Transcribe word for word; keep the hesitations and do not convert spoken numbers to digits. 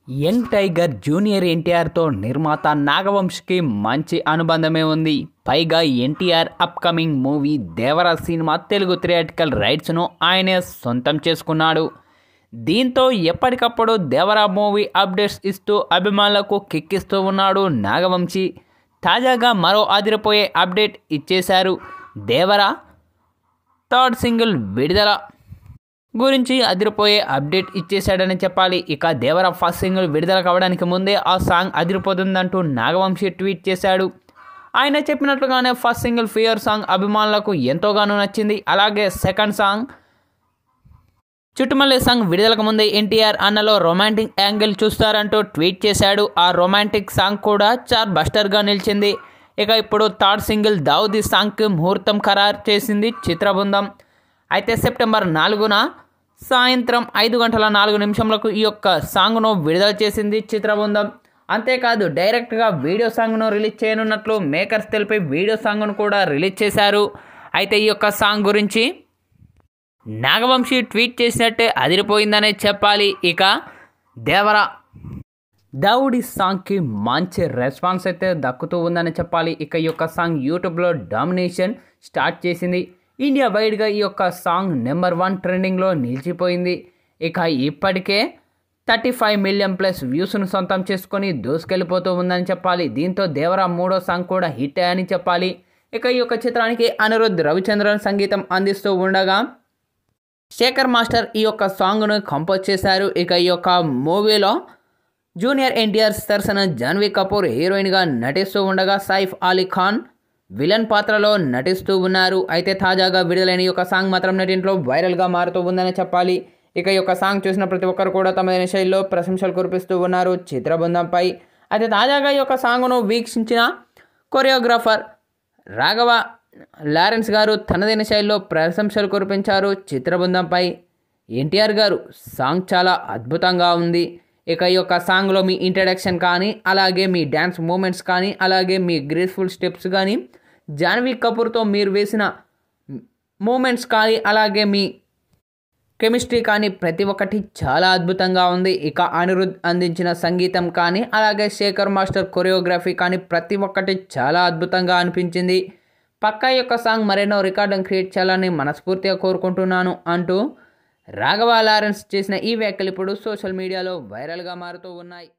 Young tiger junior ఎన్టీఆర్తో నిర్మాత నాగవంశికి మంచి అనుబంధమే ఉంది. పైగా NTR upcoming movie Devara cinema Telugu theatrical రైట్స్ను ఆయనే సొంతం చేసుకున్నాడు. దీంతో ఎప్పటికప్పుడు దేవరా మూవీ అప్డేట్స్ ఇస్తూ అభిమానులకు కిక్కిస్తూ ఉన్నాడు నాగవంశి. తాజాగా మరో అదిరిపోయే అప్డేట్ ఇచ్చేశారు. దేవరా థర్డ్ సింగిల్ విడుదల గురించి అదిరిపోయే అప్డేట్ ఇచ్చేశాడని చెప్పాలి. ఇక దేవరా ఫస్ట్ సింగిల్ విడుదల కావడానికి ముందే ఆ సాంగ్ అదిరిపోతుందంటూ నాగవంశి ట్వీట్ చేశాడు. ఆయన చెప్పినట్లుగానే ఫస్ట్ సింగిల్ ఫియర్ సాంగ్ అభిమానులకు ఎంతోగానో నచ్చింది. అలాగే సెకండ్ సాంగ్ చుట్టుమల్లె సాంగ్ విడుదలకు ముందే ఎన్టీఆర్ అన్నలో రొమాంటిక్ యాంగిల్ చూస్తారంటూ ట్వీట్ చేశాడు. ఆ రొమాంటిక్ సాంగ్ కూడా చార్ బస్టర్గా నిలిచింది. ఇక ఇప్పుడు థర్డ్ సింగిల్ దావుదీ సాంగ్కి ముహూర్తం ఖరారు చేసింది చిత్రబృందం. అయితే సెప్టెంబర్ నాలుగున సాయంత్రం ఐదు గంటల నాలుగు నిమిషంలకు ఈ యొక్క సాంగ్ను విడుదల చేసింది చిత్రబృందం. అంతేకాదు డైరెక్ట్గా వీడియో సాంగ్ను రిలీజ్ చేయనున్నట్లు మేకర్స్ తెలిపి వీడియో సాంగ్ను కూడా రిలీజ్ చేశారు. అయితే ఈ యొక్క సాంగ్ గురించి నాగవంశి ట్వీట్ చేసినట్టే అదిరిపోయిందనే చెప్పాలి. ఇక దేవరా దావుడి సాంగ్కి మంచి రెస్పాన్స్ అయితే దక్కుతూ ఉందని చెప్పాలి. ఇక ఈ యొక్క సాంగ్ యూట్యూబ్లో డామినేషన్ స్టార్ట్ చేసింది. ఇండియా వైడ్గా ఈ యొక్క సాంగ్ నెంబర్ వన్ ట్రెండింగ్లో నిలిచిపోయింది. ఇక ఇప్పటికే థర్టీ ఫైవ్ మిలియన్ ప్లస్ వ్యూస్ను సొంతం చేసుకొని దూసుకెళ్ళిపోతూ ఉందని చెప్పాలి. దీంతో దేవరా మూడో సాంగ్ కూడా హిట్ అయ్యని చెప్పాలి. ఇక ఈ యొక్క చిత్రానికి అనిరుద్ధ్ రవిచంద్రన్ సంగీతం అందిస్తూ ఉండగా శేఖర్ మాస్టర్ ఈ యొక్క సాంగ్ను కంపోజ్ చేశారు. ఇక ఈ యొక్క మూవీలో జూనియర్ ఎన్టీఆర్ సరసన జాన్వీ కపూర్ హీరోయిన్గా నటిస్తూ ఉండగా సైఫ్ అలీ ఖాన్ విలన్ పాత్రలో నటిస్తూ ఉన్నారు. అయితే తాజాగా విడుదలైన ఈ యొక్క సాంగ్ మాత్రం నెటింట్లో వైరల్గా మారుతూ ఉందని చెప్పాలి. ఇక ఈ యొక్క సాంగ్ చూసిన ప్రతి ఒక్కరు కూడా తమదైన శైలిలో ప్రశంసలు కురిపిస్తూ ఉన్నారు చిత్రబృందంపై. అయితే తాజాగా ఈ యొక్క సాంగ్ను వీక్షించిన కొరియోగ్రాఫర్ రాఘవ లారెన్స్ గారు తనదైన శైలిలో ప్రశంసలు కురిపించారు చిత్రబృందంపై. ఎన్టీఆర్ గారు సాంగ్ చాలా అద్భుతంగా ఉంది. ఇక ఈ యొక్క సాంగ్లో మీ ఇంట్రడక్షన్ కానీ అలాగే మీ డ్యాన్స్ మూమెంట్స్ కానీ అలాగే మీ గ్రేస్ఫుల్ స్టెప్స్ కానీ జాన్వీ కపూర్తో మీరు వేసిన మూమెంట్స్ కానీ అలాగే మీ కెమిస్ట్రీ కానీ ప్రతి ఒక్కటి చాలా అద్భుతంగా ఉంది. ఇక అనిరుద్ధ్ అందించిన సంగీతం కానీ అలాగే శేఖర్ మాస్టర్ కొరియోగ్రఫీ కానీ ప్రతి ఒక్కటి చాలా అద్భుతంగా అనిపించింది. పక్కా యొక్క సాంగ్ మరెన్నో రికార్డును క్రియేట్ చేయాలని మనస్ఫూర్తిగా కోరుకుంటున్నాను అంటూ రాఘవ లారెన్స్ చేసిన ఈ వ్యాఖ్యలు ఇప్పుడు సోషల్ మీడియాలో వైరల్గా మారుతూ ఉన్నాయి.